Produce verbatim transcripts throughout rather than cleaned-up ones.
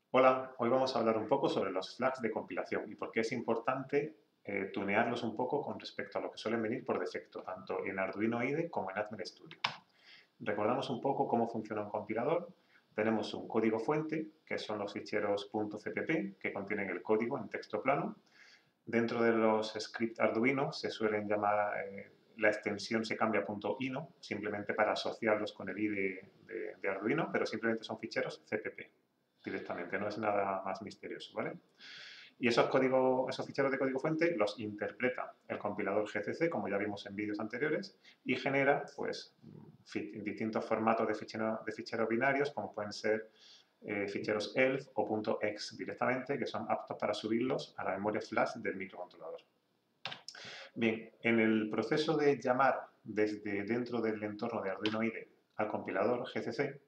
Hola, hoy vamos a hablar un poco sobre los flags de compilación y por qué es importante eh, tunearlos un poco con respecto a lo que suelen venir por defecto, tanto en Arduino I D E como en Atmel Studio. Recordamos un poco cómo funciona un compilador. Tenemos un código fuente, que son los ficheros .cpp, que contienen el código en texto plano. Dentro de los scripts Arduino se suelen llamar, eh, la extensión se cambia a .ino, simplemente para asociarlos con el I D E de, de Arduino, pero simplemente son ficheros C P P directamente, no es nada más misterioso, ¿vale? Y esos, código, esos ficheros de código fuente los interpreta el compilador G C C, como ya vimos en vídeos anteriores, y genera pues, distintos formatos de, fichero, de ficheros binarios, como pueden ser eh, ficheros E L F o .exe directamente, que son aptos para subirlos a la memoria flash del microcontrolador. Bien, en el proceso de llamar desde dentro del entorno de Arduino I D E al compilador G C C,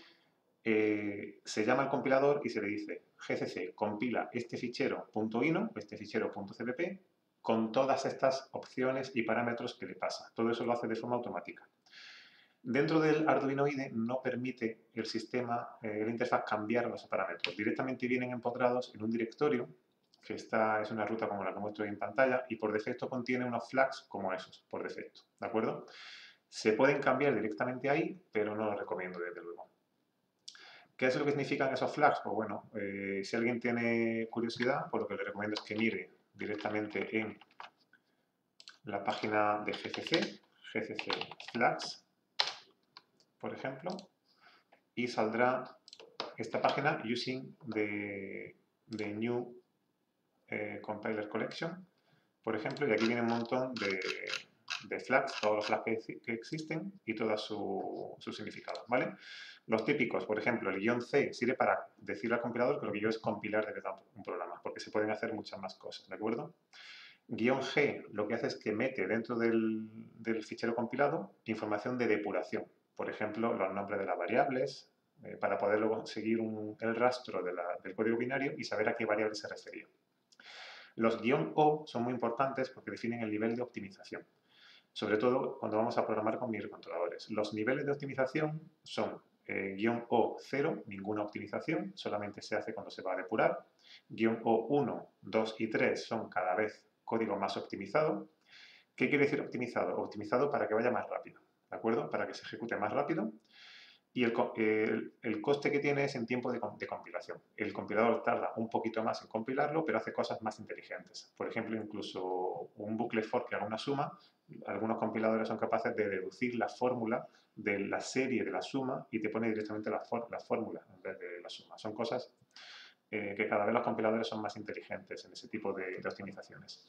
Eh, se llama al compilador y se le dice G C C compila este fichero .ino, este fichero .cpp, con todas estas opciones y parámetros que le pasa. Todo eso lo hace de forma automática. Dentro del Arduino I D E no permite el sistema, eh, el interfaz, cambiar los parámetros. Directamente vienen empotrados en un directorio, que esta es una ruta como la que muestro en pantalla, y por defecto contiene unos flags como esos, por defecto. ¿De acuerdo? Se pueden cambiar directamente ahí, pero no lo recomiendo desde luego. ¿Qué es lo que significan esos flags? Pues bueno, eh, si alguien tiene curiosidad, pues lo que le recomiendo es que mire directamente en la página de G C C, G C C Flags, por ejemplo, y saldrá esta página using the, the new eh, compiler collection, por ejemplo, y aquí viene un montón de, de flags, todos los flags que, que existen y todos sus su significados, ¿vale? Los típicos, por ejemplo, el guión C sirve para decirle al compilador que lo que yo es compilar de verdad un programa, porque se pueden hacer muchas más cosas, ¿de acuerdo? Guión G lo que hace es que mete dentro del, del fichero compilado información de depuración, por ejemplo, los nombres de las variables, eh, para poder luego seguir un, el rastro de la, del código binario y saber a qué variable se refería. Los guión O son muy importantes porque definen el nivel de optimización, sobre todo cuando vamos a programar con microcontroladores. Los niveles de optimización son eh, guión O cero, ninguna optimización, solamente se hace cuando se va a depurar. Guión O uno, dos y tres son cada vez código más optimizado. ¿Qué quiere decir optimizado? Optimizado para que vaya más rápido, ¿de acuerdo? Para que se ejecute más rápido. Y el, el, el, coste que tiene es en tiempo de, de, compilación. El compilador tarda un poquito más en compilarlo, pero hace cosas más inteligentes. Por ejemplo, incluso un bucle for que haga una suma, algunos compiladores son capaces de deducir la fórmula de la serie de la suma y te pone directamente la, for, la fórmula en vez de la suma. Son cosas eh, que cada vez los compiladores son más inteligentes en ese tipo de, de optimizaciones.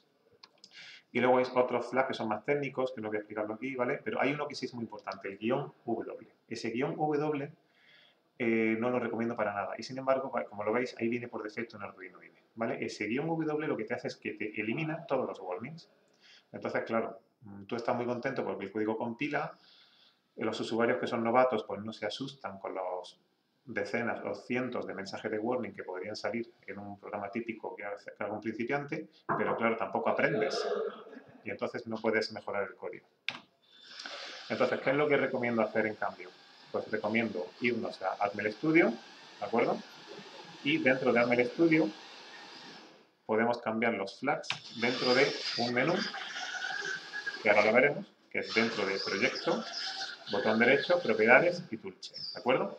Y luego hay otros flags que son más técnicos, que no voy a explicarlo aquí, ¿vale? Pero hay uno que sí es muy importante, el guión W. Ese guión W eh, no lo recomiendo para nada. Y sin embargo, como lo veis, ahí viene por defecto en Arduino I D E, ¿vale? Ese guión W lo que te hace es que te elimina todos los warnings. Entonces, claro, tú estás muy contento porque el código compila, los usuarios que son novatos pues no se asustan con los decenas o cientos de mensajes de warning que podrían salir en un programa típico que haga un principiante, pero claro, tampoco aprendes y entonces no puedes mejorar el código. Entonces, ¿qué es lo que recomiendo hacer en cambio? Pues recomiendo irnos a Atmel Studio, ¿de acuerdo? Y dentro de Atmel Studio podemos cambiar los flags dentro de un menú, que ahora lo veremos, que es dentro de Proyecto, botón derecho, Propiedades y Toolchain, ¿de acuerdo?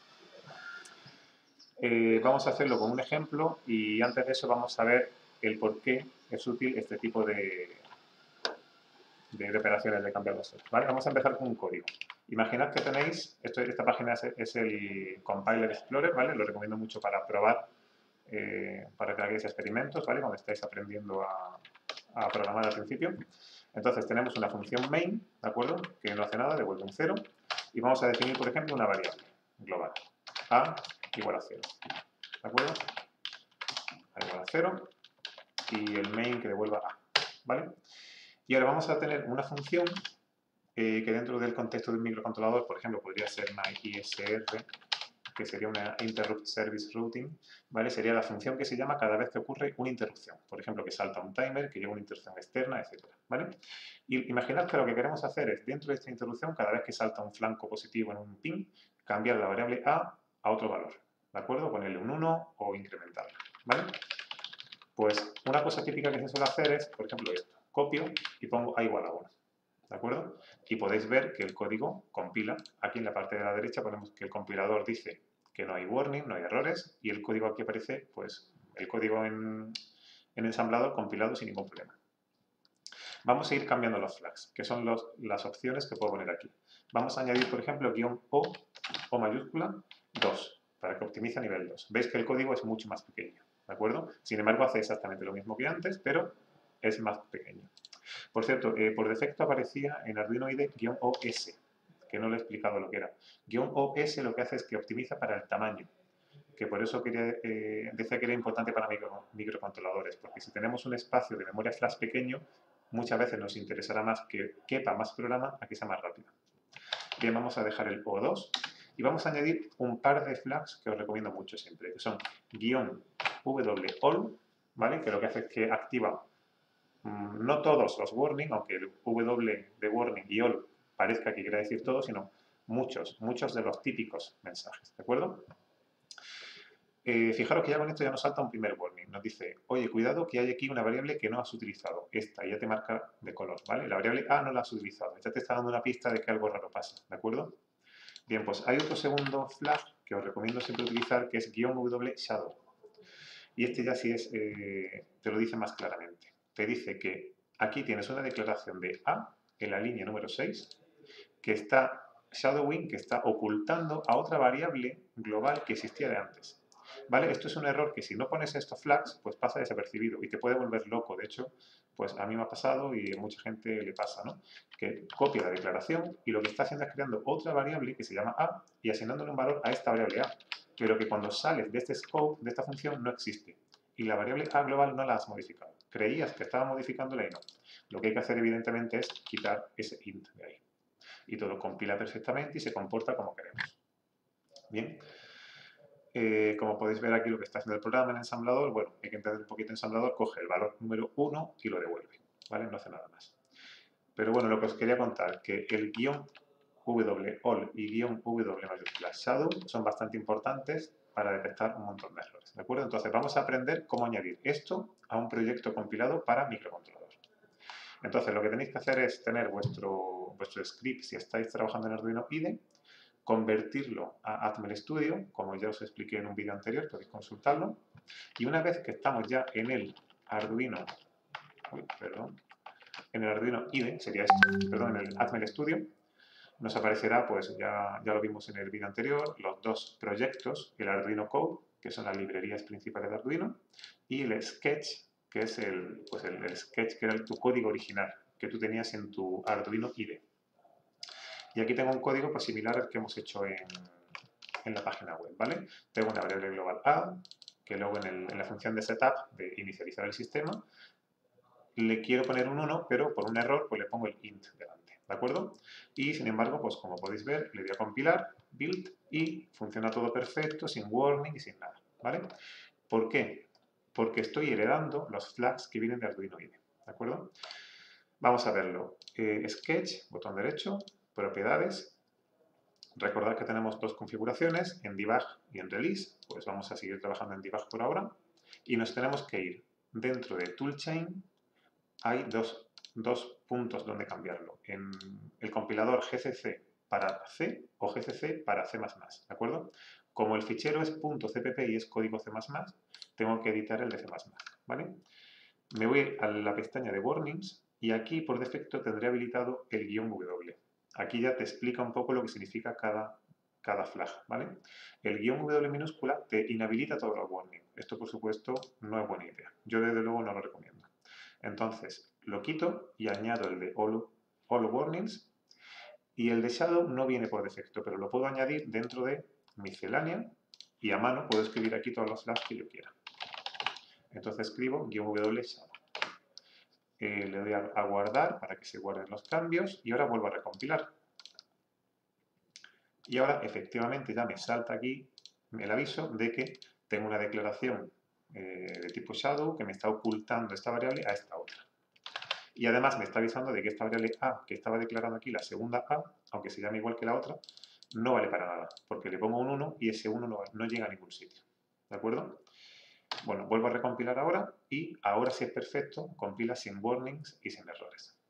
Eh, vamos a hacerlo con un ejemplo y antes de eso vamos a ver el por qué es útil este tipo de, de, de operaciones de cambiar los sets, ¿vale? Vamos a empezar con un código. Imaginad que tenéis, esto, esta página es, es el Compiler Explorer, ¿vale? Lo recomiendo mucho para probar, eh, para que hagáis experimentos, ¿vale? Cuando estáis aprendiendo a, a programar al principio. Entonces tenemos una función main, ¿de acuerdo? Que no hace nada, devuelve un cero. Y vamos a definir, por ejemplo, una variable global. A igual a cero, ¿de acuerdo? A igual a cero. Y el main que devuelva A, ¿vale? Y ahora vamos a tener una función eh, que dentro del contexto de un microcontrolador, por ejemplo, podría ser myISR, que sería una Interrupt Service Routing, ¿vale? Sería la función que se llama cada vez que ocurre una interrupción. Por ejemplo, que salta un timer, que llega una interrupción externa, etcétera, ¿vale? Y imaginad que lo que queremos hacer es, dentro de esta interrupción, cada vez que salta un flanco positivo en un pin, cambiar la variable A a otro valor. ¿de acuerdo? Ponerle un uno o incrementarla, ¿vale? Pues una cosa típica que se suele hacer es, por ejemplo, esto. Copio y pongo A igual a uno, ¿de acuerdo? Y podéis ver que el código compila. Aquí en la parte de la derecha ponemos que el compilador dice que no hay warning, no hay errores, y el código aquí aparece, pues, el código en, en ensamblador compilado sin ningún problema. Vamos a ir cambiando los flags, que son los, las opciones que puedo poner aquí. Vamos a añadir, por ejemplo, guión O, O mayúscula, dos, para que optimice a nivel dos. Veis que el código es mucho más pequeño, ¿de acuerdo? Sin embargo, hace exactamente lo mismo que antes, pero es más pequeño. Por cierto, eh, por defecto aparecía en Arduino I D E guión O S, que no le he explicado lo que era. Guión O S lo que hace es que optimiza para el tamaño, que por eso quería, eh, decía que era importante para micro, microcontroladores, porque si tenemos un espacio de memoria flash pequeño, muchas veces nos interesará más que quepa más programa a que sea más rápido. Bien, vamos a dejar el O dos y vamos a añadir un par de flags que os recomiendo mucho siempre, que son guión W all, ¿vale? Que lo que hace es que activa mmm, no todos los warning, aunque el W de warning y all parezca que quiera decir todo, sino muchos, muchos de los típicos mensajes, ¿de acuerdo? Eh, fijaros que ya con esto ya nos salta un primer warning. Nos dice, oye, cuidado que hay aquí una variable que no has utilizado. Esta ya te marca de color, ¿vale? La variable A no la has utilizado. Esta te está dando una pista de que algo raro pasa, ¿de acuerdo? Bien, pues hay otro segundo flag que os recomiendo siempre utilizar, que es guión W shadow. Y este ya sí es, eh, te lo dice más claramente. Te dice que aquí tienes una declaración de A en la línea número seis, que está shadowing, que está ocultando a otra variable global que existía de antes. ¿Vale? Esto es un error que si no pones estos flags, pues pasa desapercibido y te puede volver loco. De hecho, pues a mí me ha pasado y a mucha gente le pasa, ¿no? Que copia la declaración y lo que está haciendo es creando otra variable que se llama A y asignándole un valor a esta variable A, pero que cuando sales de este scope, de esta función, no existe. Y la variable A global no la has modificado. Creías que estaba modificándola y no. Lo que hay que hacer, evidentemente, es quitar ese int de ahí. Y todo compila perfectamente y se comporta como queremos. Bien. Eh, como podéis ver aquí lo que está haciendo el programa en ensamblador, bueno, hay que entender un poquito ensamblador, coge el valor número uno y lo devuelve, ¿vale? No hace nada más. Pero bueno, lo que os quería contar, que el guión W all y guión W mayúscula shadow son bastante importantes para detectar un montón de errores, ¿de acuerdo? Entonces vamos a aprender cómo añadir esto a un proyecto compilado para microcontrolador. Entonces lo que tenéis que hacer es tener vuestro, vuestro script, si estáis trabajando en Arduino I D E, convertirlo a Atmel Studio, como ya os expliqué en un vídeo anterior, podéis consultarlo, y una vez que estamos ya en el Arduino, uy, perdón, en el Arduino I D E, sería esto, perdón, en el Atmel Studio, nos aparecerá, pues ya, ya lo vimos en el vídeo anterior, los dos proyectos, el Arduino Code, que son las librerías principales de Arduino, y el Sketch, que es el, pues el, el Sketch que era tu código original, que tú tenías en tu Arduino I D E. Y aquí tengo un código pues, similar al que hemos hecho en, en la página web, ¿vale? Tengo una variable global A, que luego en, el, en la función de setup, de inicializar el sistema, le quiero poner un uno, pero por un error pues le pongo el int delante, ¿de acuerdo? Y sin embargo, pues como podéis ver, le voy a compilar, build, y funciona todo perfecto, sin warning y sin nada, ¿vale? ¿Por qué? Porque estoy heredando los flags que vienen de Arduino I D E, ¿de acuerdo? Vamos a verlo. Eh, Sketch, botón derecho, propiedades. Recordad que tenemos dos configuraciones, en debug y en release, pues vamos a seguir trabajando en debug por ahora. Y nos tenemos que ir dentro de toolchain, hay dos, dos puntos donde cambiarlo. En el compilador G C C para C o G C C para C más más, ¿de acuerdo? Como el fichero es .cpp y es código C más más, tengo que editar el de C más más, ¿vale? Me voy a la pestaña de warnings y aquí por defecto tendré habilitado el guión W. Aquí ya te explica un poco lo que significa cada, cada flag, ¿vale? El guión W minúscula te inhabilita todos los warnings. Esto, por supuesto, no es buena idea. Yo, desde luego, no lo recomiendo. Entonces, lo quito y añado el de all, all warnings. Y el de shadow no viene por defecto, pero lo puedo añadir dentro de miscelánea y a mano puedo escribir aquí todos los flags que yo quiera. Entonces escribo guión W shadow. Eh, le doy a, a guardar para que se guarden los cambios y ahora vuelvo a recompilar. Y ahora efectivamente ya me salta aquí el aviso de que tengo una declaración eh, de tipo shadow que me está ocultando esta variable a esta otra. Y además me está avisando de que esta variable A, que estaba declarando aquí, la segunda A, aunque se llame igual que la otra, no vale para nada, porque le pongo un uno y ese uno no, no llega a ningún sitio. ¿De acuerdo? Bueno, vuelvo a recompilar ahora y ahora sí es perfecto, compila sin warnings y sin errores.